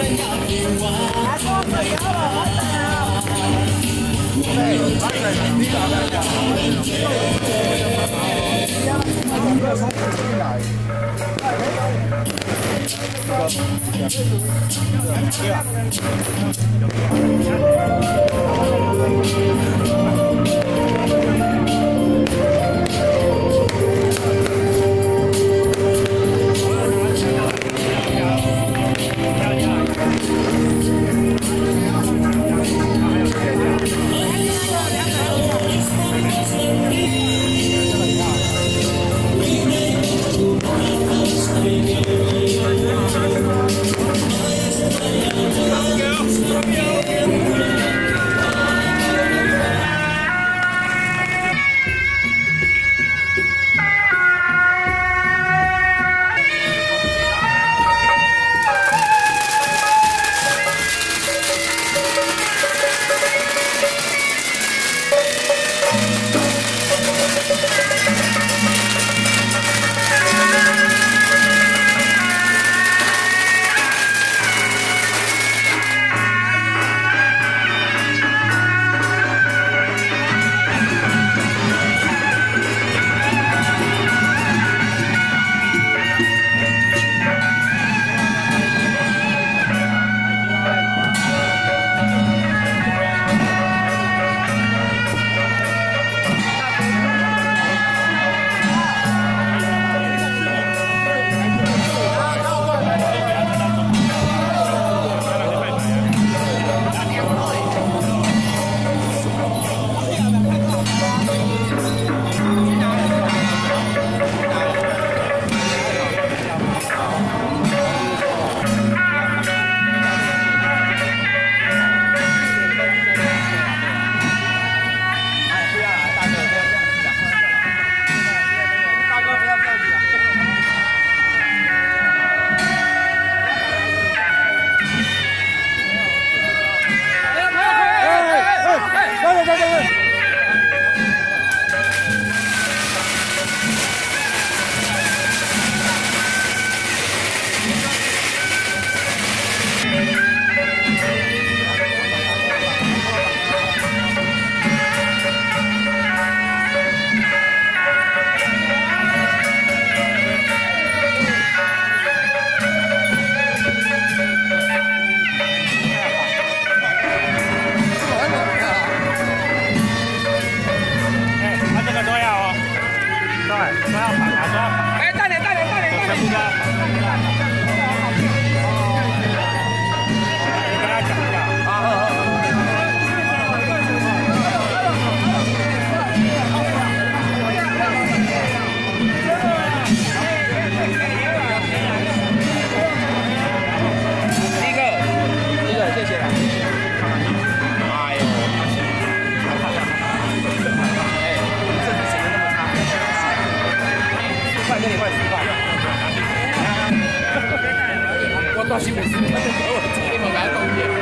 到新北市，那就给我这么来东西。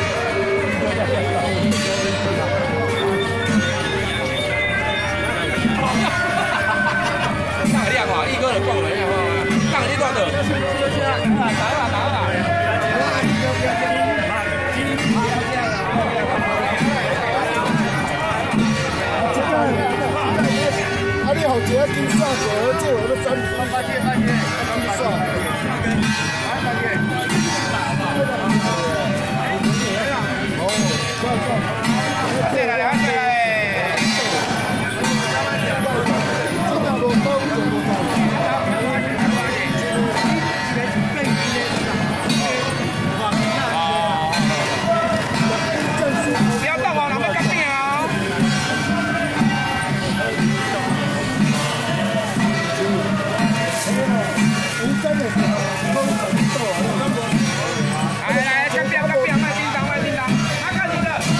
上个量啊，一个人逛了一下，上个多少？打吧。 啊，你好，这个金刷者，这我的专利。发现，金刷。对了，了解。不要到我那边干病啊！来，干病，卖叮当，他看你的。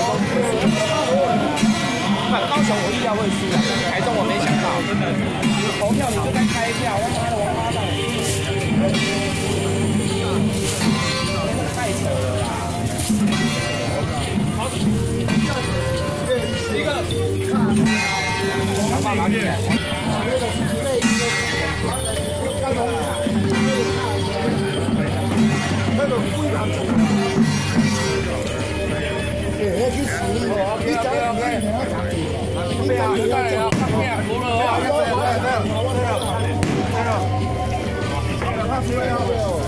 高雄我意料会输，台中我没想到，真的。 投票，你就该开票，他妈的王八蛋！太扯了啦！好，一个，拿拿去。那个贵难吃。对，去死！你讲的你还讲的，你讲的要讲，服了啊！他说要不？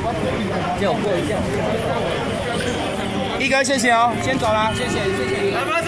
借我过一下。一哥，谢谢哦，先走了，谢谢，谢谢你。